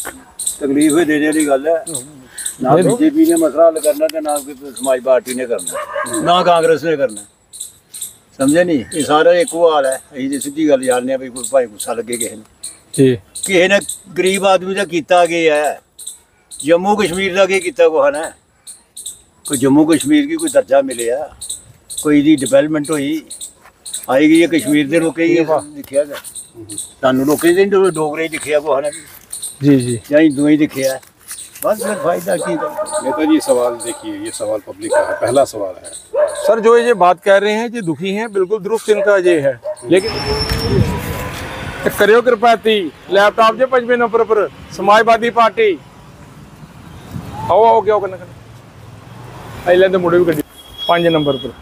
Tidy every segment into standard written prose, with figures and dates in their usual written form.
तकलीफ देने वाली गल है ना। बीजेपी ने मसला हल करना तो ना समाज पार्टी ने करना, ना कांग्रेस ने करना। समझे नहीं, ये सारा एक हाल है। अं तो सीधी गल जानने भी कोई भाई गुस्सा लगे किसी ने गरीब आदमी का किया गया है। जम्मू कश्मीर का किया कुछ ने, कोई जम्मू कश्मीर की कोई दर्जा मिले, कोई दी डिवेलपमेंट हुई आई गई है कश्मीर के लोगों ही दिखा गया, सानू लोगों डोगरे दिखा कुछ ने जी जी या हिंदुओं ही दिखा। बस फिर फायदा की नेताजी सवाल देखिए, ये सवाल पब्लिक का है। पहला सवाल है सर, जो ये बात कह रहे हैं, ये दुखी हैं, बिल्कुल दुरुस्त इनका ये है, लेकिन करियो कृपा लैपटॉप जो 5वें नंबर पर समाजवादी पार्टी आओ आओ क्या करना अले तो मुड़े भी गड्डी 5 नंबर पर।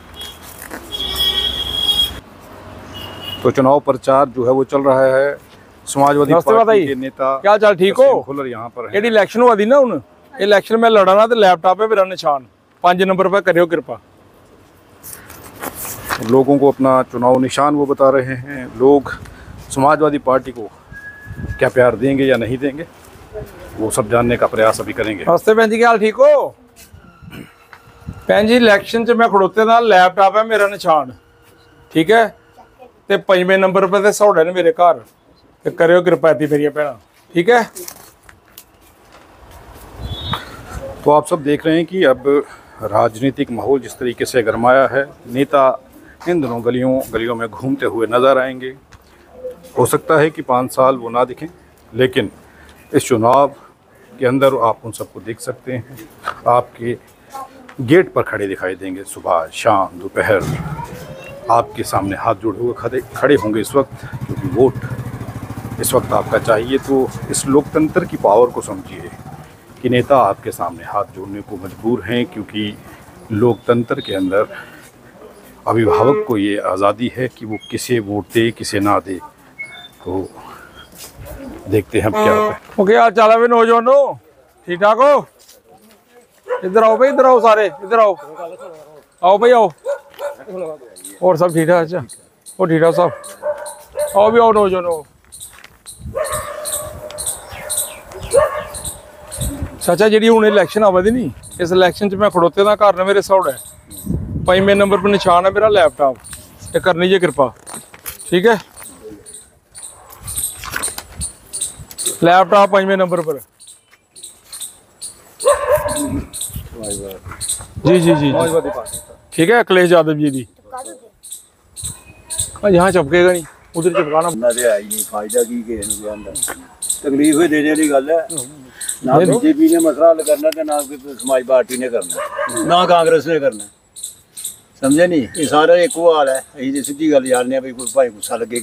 तो चुनाव प्रचार जो है वो चल रहा है। समाजवादी पार्टी के नेता क्या चाल ठीक हो? खुलर यहाँ पर है। इलेक्शन हुआ थी ना, हूँ इलेक्शन में लड़ना तो लैपटॉप है मेरा निशान 5 नंबर पर करियो कृपा। लोगों को अपना चुनाव निशान वो बता रहे हैं। लोग समाजवादी पार्टी को क्या प्यार देंगे या नहीं देंगे, वो सब जानने का प्रयास अभी करेंगे। नमस्ते भैन जी, क्या हाल ठीक हो? भैन जी इलेक्शन च मैं खड़ोते ना लैपटॉप है मेरा निशान, ठीक है, तो 5वें नंबर पर तो सौड़े ने मेरे घर, तो करियो कृपा मेरी भैन, ठीक है। तो आप सब देख रहे हैं कि अब राजनीतिक माहौल जिस तरीके से गरमाया है, नेता इन दिनों गलियों में घूमते हुए नजर आएंगे। हो सकता है कि 5 साल वो ना दिखें, लेकिन इस चुनाव के अंदर आप उन सबको देख सकते हैं। आपके गेट पर खड़े दिखाई देंगे, सुबह शाम दोपहर आपके सामने हाथ जोड़े हुए खड़े होंगे इस वक्त, क्योंकि वोट इस वक्त आपका चाहिए। तो इस लोकतंत्र की पावर को समझिए कि नेता आपके सामने हाथ जोड़ने को मजबूर हैं, क्योंकि लोकतंत्र के अंदर अभिभावक को ये आज़ादी है कि वो किसे वोट दे किसे ना दे। तो देखते हैं क्या होता है। ओके यार, चला भी नौजवानों, ठीक ठाक हो? इधर आओ भाई, इधर आओ, सारे इधर आओ, आओ भाई आओ। और सब ठीक ठाक? अच्छा वो ठीक ठाक सब, आओ भी आओ नौजवानों। चाचा जी हूँ इलेक्शन आवा दी नहीं, इस इलेक्शन च मैं खड़ोते ना घर ने मेरे सौड़े 5वें नंबर पर निशान है मेरा लैपटॉप, ये करनी जी कृपा, ठीक है। लैपटॉप 5वें नंबर पर जी जी जी ठीक है। अखिलेश यादव जी दी यहाँ चपकेगा नहीं, उधर चपकाना नहीं। फायदा की तकलीफ देने वाली गल है ना। बीजेपी ने मसला हल करना तो ना समाज पार्टी ने करना, ना कांग्रेस ने करना। समझे नहीं, ये सारा एक हाल है। अं तो सीधी गल जानने भी कोई भाई गुस्सा लगे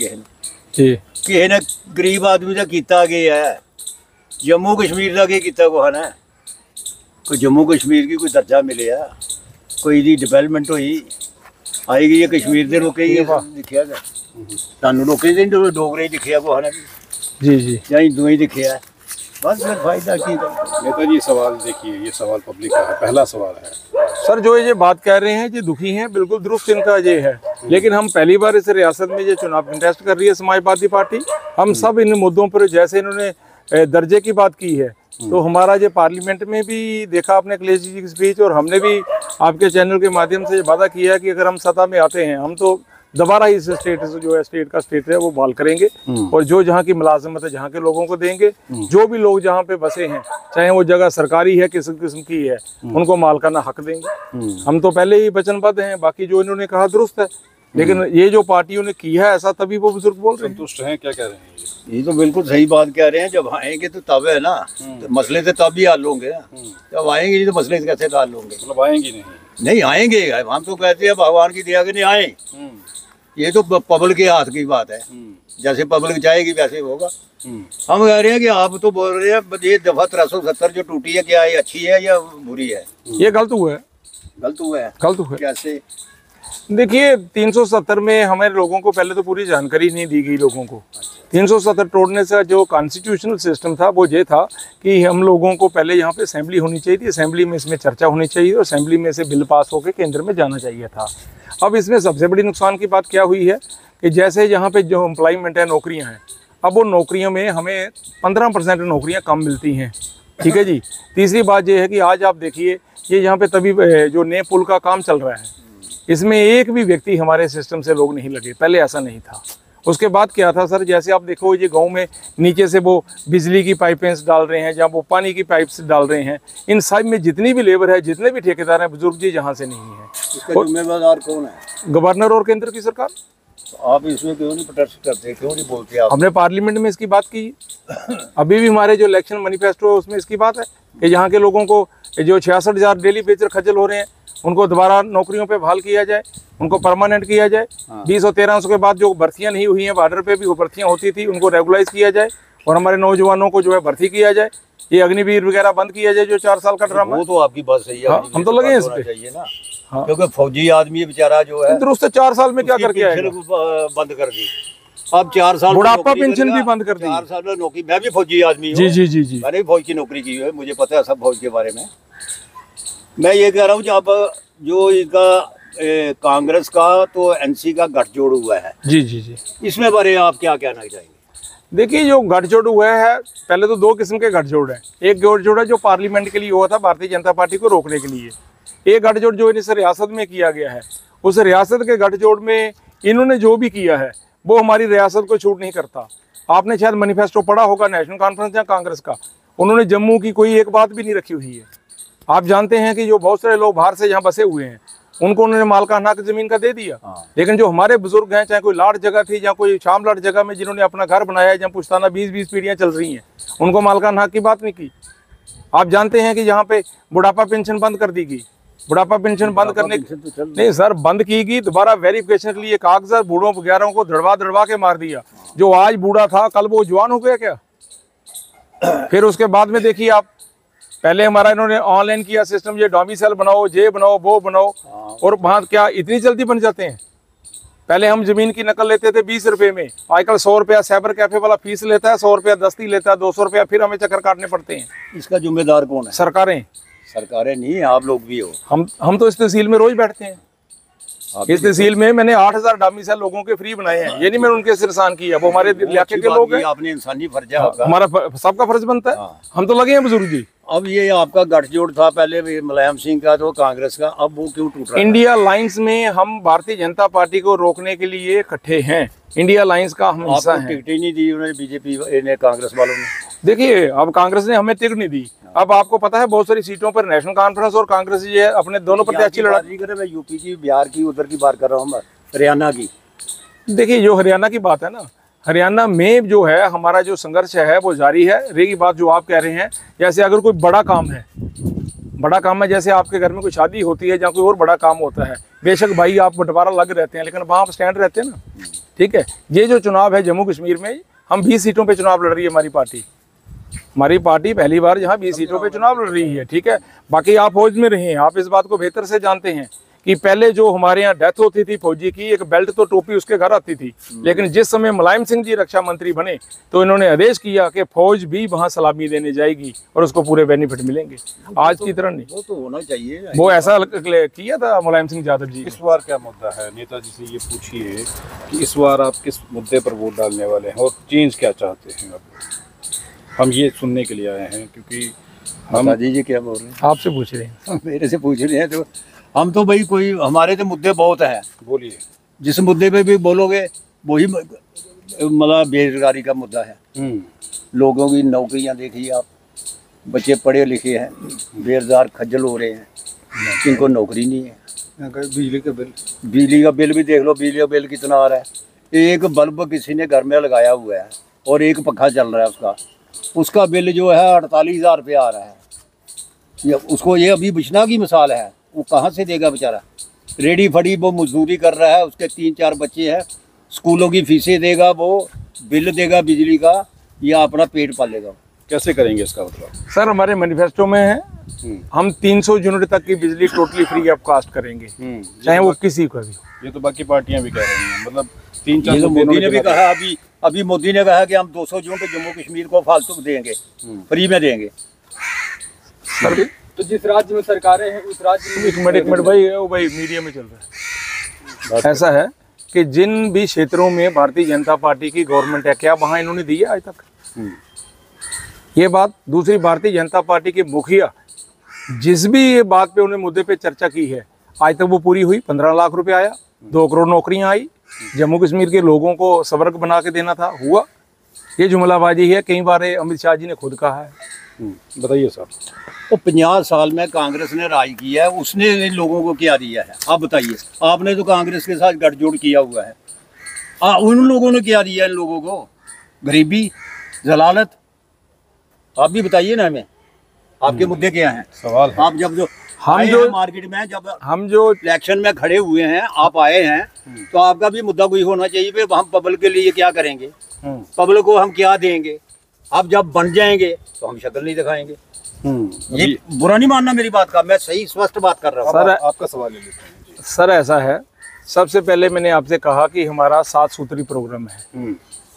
किसी ने गरीब आदमी का किया गया है। जम्मू कश्मीर का किया कुछ ने, कोई जम्मू कश्मीर की कोई दर्जा मिले, कोई दी डिवेलपमेंट हुई आई गई है कश्मीर के लोगों ही दिखा गया, सानू लोगों डोगरे ही दिखा कुछ ने जी जी या हिंदुओं ही दिखा। बस फिर फायदा की नेताजी सवाल देखिए, ये सवाल पब्लिक का है। पहला सवाल है सर, जो ये बात कह रहे हैं, ये दुखी हैं, बिल्कुल दुरुस्त इनका ये है, लेकिन हम पहली बार इस रियासत में ये चुनाव कंटेस्ट कर रही है समाजवादी पार्टी। हम सब इन मुद्दों पर, जैसे इन्होंने दर्जे की बात की है, तो हमारा ये पार्लियामेंट में भी देखा आपने अखिलेश जी की स्पीच, और हमने भी आपके चैनल के माध्यम से वादा किया है कि अगर हम सत्ता में आते हैं, हम तो दोबारा इस स्टेटस जो है, स्टेट का स्टेट है वो बहाल करेंगे, और जो जहाँ की मुलाजमत है जहाँ के लोगों को देंगे। जो भी लोग जहाँ पे बसे हैं, चाहे वो जगह सरकारी है किस किस्म की है, उनको मालकाना हक देंगे। हम तो पहले ही वचनबद्ध हैं। बाकी जो इन्होंने कहा दुरुस्त है, लेकिन ये जो पार्टियों ने किया है ऐसा, तभी वो बुजुर्ग बोल रहे हैं। संतुष्ट हैं? क्या कह रहे हैं? ये तो बिल्कुल सही बात कह रहे हैं। जब आएंगे तो तब है ना, तो मसले से तब ही हल होंगे। जब आएंगे नहीं तो मसले कैसे हल होंगे? मतलब आएंगे नहीं आएंगे। हम तो कहते हैं भगवान की दया के नहीं आए, ये तो पब्लिक के हाथ की बात है। जैसे पब्लिक चाहेगी वैसे होगा। हम कह रहे हैं कि आप तो बोल रहे हैं ये दफा 370 जो टूटी है, क्या ये अच्छी है या बुरी है? ये गलत हुआ है। गलत हुआ है? गलत हुआ है कैसे? देखिए 370 में हमें लोगों को पहले तो पूरी जानकारी नहीं दी गई। लोगों को 370 तोड़ने से जो कॉन्स्टिट्यूशनल सिस्टम था वो ये था कि हम लोगों को पहले यहाँ पे असेंबली होनी चाहिए थी, असेंबली में इसमें चर्चा होनी चाहिए और असेंबली में से बिल पास होकर केंद्र में जाना चाहिए था। अब इसमें सबसे बड़ी नुकसान की बात क्या हुई है कि जैसे यहाँ पे जो एम्प्लॉयमेंट है, नौकरियाँ हैं, अब वो नौकरियों में हमें 15% नौकरियां कम मिलती हैं, ठीक है जी। तीसरी बात ये है कि आज आप देखिए ये यहाँ पे तभी जो नए पुल का काम चल रहा है, इसमें एक भी व्यक्ति हमारे सिस्टम से लोग नहीं लगे, पहले ऐसा नहीं था। उसके बाद क्या था सर, जैसे आप देखो ये गांव में नीचे से वो बिजली की पाइपें डाल रहे हैं, जहाँ वो पानी की पाइप्स डाल रहे हैं, इन सब में जितनी भी लेबर है, जितने भी ठेकेदार हैं, बुजुर्ग जी जहाँ से नहीं है। इसका जिम्मेदार कौन है? गवर्नर और केंद्र की सरकार। तो आप इसमें क्यों नहीं प्रोटेस्ट करते, क्यों नहीं बोलते आप? हमने पार्लियामेंट में इसकी बात की, अभी भी हमारे जो इलेक्शन मैनिफेस्टो है उसमें इसकी बात है कि यहाँ के लोगों को जो 66,000 डेली बेचर खज्जल हो रहे हैं उनको दोबारा नौकरियों पे बहाल किया जाए, उनको परमानेंट किया जाए। 20 और 1300 के बाद जो भर्तियां नहीं हुई हैं बॉर्डर पे भी, वो भर्तियां होती थी, उनको रेगुलाइज किया जाए और हमारे नौजवानों को जो है भर्ती किया जाए। ये अग्निवीर वगैरह बंद किया जाए जो 4 साल का ड्रामा। वो तो आपकी बात सही है, हम तो लगे हैं इस पे चाहिए ना, क्योंकि फौजी आदमी बेचारा जो है दुरुस्त 4 साल में क्या करके आएगा? बंद कर दी। अब 4 साल बुढ़ापा पेंशन भी बंद कर दी। 4 साल में नौकरी, मैं भी फौजी आदमी हूँ जी जी जी जी। मैंने भी फौज की नौकरी की है, मुझे पता है सब फौज के बारे में। मैं ये कह रहा हूँ जब जो इसका कांग्रेस का तो एनसी का गठजोड़ हुआ है, जी जी जी, इसमें बारे आप क्या कहना चाहेंगे? देखिए जो गठजोड़ हुआ है, पहले तो 2 किस्म के गठजोड़ हैं। एक गठजोड़ है जो पार्लियामेंट के लिए हुआ था भारतीय जनता पार्टी को रोकने के लिए, एक गठजोड़ जो इस रियासत में किया गया है। उस रियासत के गठजोड़ में इन्होंने जो भी किया है वो हमारी रियासत को छूट नहीं करता। आपने शायद मैनिफेस्टो पढ़ा होगा नेशनल कॉन्फ्रेंस या कांग्रेस का, उन्होंने जम्मू की कोई एक बात भी नहीं रखी हुई है। आप जानते हैं कि जो बहुत सारे लोग बाहर से यहाँ बसे हुए हैं उनको उन्होंने मालकाना की जमीन का दे दिया, लेकिन जो हमारे बुजुर्ग हैं, चाहे कोई लाट जगह थी या कोई शाम लाट जगह में जिन्होंने अपना घर बनाया है, जहाँ पुश्ताना 20-20 पीढ़ियाँ चल रही हैं, उनको मालकाना की बात नहीं की। आप जानते हैं कि यहाँ पे बुढ़ापा पेंशन बंद कर दी गई। बुढ़ापा पेंशन बंद करने नहीं सर, बंद की गई, दोबारा वेरिफिकेशन के लिए कागजात बूढ़ों वगैरह को दड़वा के मार दिया। जो आज बूढ़ा था कल वो जवान हो गया क्या? फिर उसके बाद में देखिए आप, पहले हमारा इन्होंने ऑनलाइन किया सिस्टम, ये डोमिसाइल बनाओ, ये बनाओ, वो बनाओ, और वहाँ क्या इतनी जल्दी बन जाते हैं? पहले हम जमीन की नकल लेते थे 20 रुपए में, आजकल 100 रुपया साइबर कैफे वाला फीस लेता है, 100 रुपया दस्ती लेता है, 200 रुपया फिर हमें चक्कर काटने पड़ते हैं। इसका जिम्मेदार कौन है? सरकारें। सरकारें नहीं, आप लोग भी हो। हम तो इस तहसील में रोज बैठते हैं। इस तहसील में मैंने 8,000 डोमिसाइल लोगों के फ्री बनाए हैं, ये नहीं मैंने उनके सिरसान किया, वो हमारे इलाके के लोग हैं। आपने इंसानी फर्ज है, हमारा सबका फर्ज बनता है। हम तो लगे हैं बुजुर्ग जी। अब ये आपका गठजोड़ था पहले भी मुलायम सिंह का तो कांग्रेस का, अब वो क्यों टूट रहा है? इंडिया लाइंस में हम भारतीय जनता पार्टी को रोकने के लिए इकट्ठे हैं, इंडिया लाइंस का हम हिस्सा हैं। टिकट ही नहीं दी उन्होंने, बीजेपी ने, कांग्रेस वालों ने। देखिए अब कांग्रेस ने हमें टिकट नहीं दी। अब आपको पता है बहुत सारी सीटों पर नेशनल कॉन्फ्रेंस और कांग्रेस ये अपने दोनों प्रत्याशी लड़ा। मैं यूपी की, बिहार की, उधर की बात कर रहा हूँ, हरियाणा की। देखिए जो हरियाणा की बात है ना, हरियाणा में जो है हमारा जो संघर्ष है वो जारी है। रही बात जो आप कह रहे हैं, जैसे अगर कोई बड़ा काम है, जैसे आपके घर में कोई शादी होती है या कोई और बड़ा काम होता है, बेशक भाई आप बंटवारा लग रहते हैं, लेकिन वहाँ आप स्टैंड रहते हैं ना, ठीक है। ये जो चुनाव है जम्मू कश्मीर में, हम 20 सीटों पे चुनाव लड़ रही है हमारी पार्टी पहली बार यहाँ 20 सीटों पे चुनाव लड़ रही है, ठीक है। बाकी आप फौज में रहे हैं, आप इस बात को बेहतर से जानते हैं कि पहले जो हमारे यहाँ डेथ होती थी फौजी की, एक बेल्ट तो टोपी उसके घर आती थी, लेकिन जिस समय मुलायम सिंह जी रक्षा मंत्री बने तो इन्होंने आदेश किया कि फौज भी वहाँ सलामी देने जाएगी और उसको पूरे बेनिफिट मिलेंगे। आज की तरह नहीं, वो तो होना चाहिए, वो ऐसा किया था मुलायम सिंह यादव जी। इस बार क्या मुद्दा है? नेताजी से ये पूछिए कि इस बार आप किस मुद्दे पर वोट डालने वाले हैं और चेंज क्या चाहते हैं? अब हम ये सुनने के लिए आए हैं, क्योंकि हम जी क्या बोल रहे हैं? आपसे पूछ रहे हैं। मेरे से पूछ रहे हैं तो हम तो भाई, कोई हमारे तो मुद्दे बहुत हैं। बोलिए। जिस मुद्दे पे भी बोलोगे वही, मतलब बेरोजगारी का मुद्दा है। लोगों की नौकरियां देखिए आप, बच्चे पढ़े लिखे हैं, बेरोजगार खज्जल हो रहे हैं, जिनको नौकरी नहीं है। बिजली का बिल भी देख लो, बिजली का बिल कितना आ रहा है। एक बल्ब किसी ने घर में लगाया हुआ है और एक पंखा चल रहा है, उसका बिल जो है 48,000 रुपया आ रहा है। उसको ये अभी बिछना की मिसाल है, वो कहाँ से देगा बेचारा? रेडी फड़ी वो मजदूरी कर रहा है, उसके 3-4 बच्चे हैं, स्कूलों की फीसें देगा, वो बिल देगा बिजली का, या अपना पेट पालेगा। कैसे करेंगे इसका मतलब? सर हमारे मैनिफेस्टो में है, हम 300 यूनिट तक की बिजली टोटली फ्री ऑफ कास्ट करेंगे, चाहे वो किसी का भी। ये तो बाकी पार्टियां भी कह रही हैं, मतलब ये तो मोदी ने भी कहा, अभी मोदी ने कहा कि हम 200 यूनिट जम्मू कश्मीर को फालतू देंगे, फ्री में देंगे। सर तो जिस राज्य में सरकारें हैं उस राज्य में एक मिनट भाई, वो भाई मीडिया में चल रहा है। ऐसा है कि जिन भी क्षेत्रों में भारतीय जनता पार्टी की गवर्नमेंट है, क्या वहाँ इन्होंने दी है आज तक? ये बात। दूसरी, भारतीय जनता पार्टी के मुखिया जिस भी ये बात पे उन्हें मुद्दे पे चर्चा की है, आज तक वो पूरी हुई? 15 लाख रुपए आया, 2 करोड़ नौकरियां आई, जम्मू कश्मीर के लोगों को स्वर्ग बना के देना था, हुआ? ये जुमलाबाजी है, कई बार अमित शाह जी ने खुद कहा है। बताइए सर। वो 50 साल में कांग्रेस ने राज किया है, उसने इन लोगों को क्या दिया है? आप बताइए। आपने तो कांग्रेस के साथ गठजोड़ किया हुआ है। उन लोगों ने क्या दिया इन लोगों को? गरीबी, जलालत। आप भी बताइए ना हमें, आपके मुद्दे क्या हैं? सवाल है। आप जब हम जो मार्केट में जब हम जो इलेक्शन में खड़े हुए हैं, आप आए हैं, तो आपका भी मुद्दा कोई होना चाहिए कि हम पब्लिक के लिए क्या करेंगे, पब्लिक को हम क्या देंगे। आप जब बन जाएंगे तो हम शक्ल नहीं दिखाएंगे। ये बुरा नहीं मानना मेरी बात का, मैं सही स्पष्ट बात कर रहा हूँ। सर, आपका सवाल ले लेते हैं जी। सर ऐसा है, सबसे पहले मैंने आपसे कहा कि हमारा 7 सूत्री प्रोग्राम है।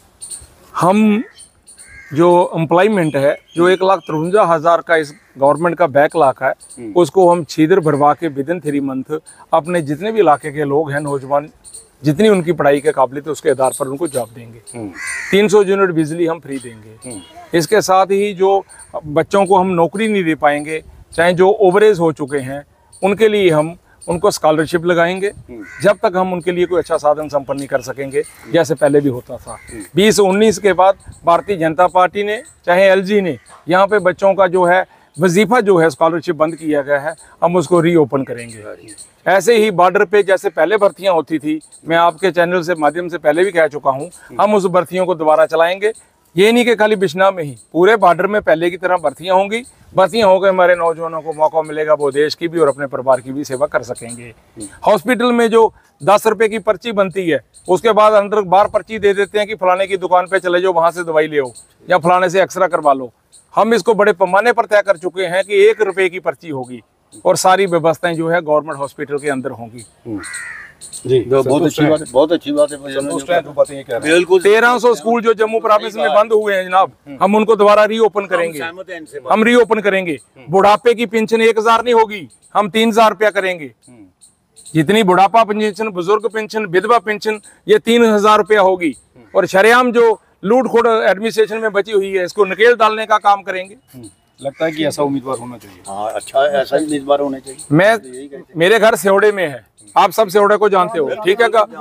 हम जो एम्प्लॉयमेंट है, जो 1,53,000 का इस गवर्नमेंट का बैकलॉग है, उसको हम छीदर भरवा के विदिन 3 मंथ अपने जितने भी इलाके के लोग हैं, नौजवान, जितनी उनकी पढ़ाई के काबिलियत है उसके आधार पर उनको जॉब देंगे। 300 यूनिट बिजली हम फ्री देंगे। इसके साथ ही जो बच्चों को हम नौकरी नहीं दे पाएंगे, चाहे जो ओवरेज हो चुके हैं, उनके लिए हम उनको स्कॉलरशिप लगाएंगे, जब तक हम उनके लिए कोई अच्छा साधन संपन्न नहीं कर सकेंगे, जैसे पहले भी होता था। 2019 के बाद भारतीय जनता पार्टी ने, चाहे एलजी ने, यहाँ पे बच्चों का जो है वजीफा जो है स्कॉलरशिप बंद किया गया है, हम उसको रीओपन करेंगे। ऐसे ही बॉर्डर पे जैसे पहले भर्तियां होती थी, मैं आपके चैनल से माध्यम से पहले भी कह चुका हूं, हम उस भर्तियों को दोबारा चलाएंगे। ये नहीं कि खाली बिश्नाह में ही, पूरे बॉर्डर में पहले की तरह भर्तियां होंगी। भर्तियां हो गए, हमारे नौजवानों को मौका मिलेगा, वो देश की भी और अपने परिवार की भी सेवा कर सकेंगे। हॉस्पिटल में जो 10 रुपए की पर्ची बनती है, उसके बाद अंदर बार पर्ची दे देते हैं कि फलाने की दुकान पे चले जाओ, वहां से दवाई ले आओ, या फलाने से एक्सरा करवा लो। हम इसको बड़े पैमाने पर तय कर चुके हैं कि 1 रुपए की पर्ची होगी और सारी व्यवस्थाएं जो है गवर्नमेंट हॉस्पिटल के अंदर होंगी। जी, बहुत अच्छी बात है, बहुत अच्छी बात है। बिल्कुल। 1300 स्कूल जो जम्मू प्रोविंस में बंद हुए हैं जनाब, हम उनको दोबारा रीओपन करेंगे। हम रीओपन करेंगे। बुढ़ापे की पेंशन 1000 नहीं होगी, हम 3000 रुपया करेंगे। जितनी बुढ़ापा पेंशन, बुजुर्ग पेंशन, विधवा पेंशन, ये 3000 रुपया होगी। और शरेआम जो लूट खोट एडमिनिस्ट्रेशन में बची हुई है, इसको नकेल डालने का काम करेंगे। लगता है कि ऐसा उम्मीदवार होना चाहिए। हाँ, अच्छा, ऐसा ही उम्मीदवार होना चाहिए। मेरे घर सेवड़े में है, आप सब सेवड़े को जानते हो, ठीक है का?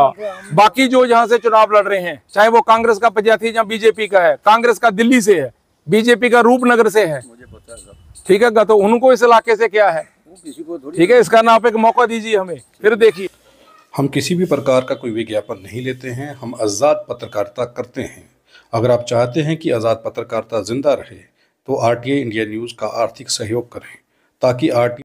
बाकी जो यहाँ से चुनाव लड़ रहे हैं, चाहे वो कांग्रेस का प्रत्याशी या बीजेपी का है, कांग्रेस का दिल्ली से है, बीजेपी का रूपनगर से है, ठीक है का? तो उनको इस इलाके से क्या है, ठीक है? इसका नाम एक मौका दीजिए हमें, फिर देखिए। हम किसी भी प्रकार का कोई विज्ञापन नहीं लेते हैं, हम आज़ाद पत्रकारिता करते हैं। अगर आप चाहते हैं कि आज़ाद पत्रकारिता जिंदा रहे तो RTI इंडिया न्यूज़ का आर्थिक सहयोग करें, ताकि RTI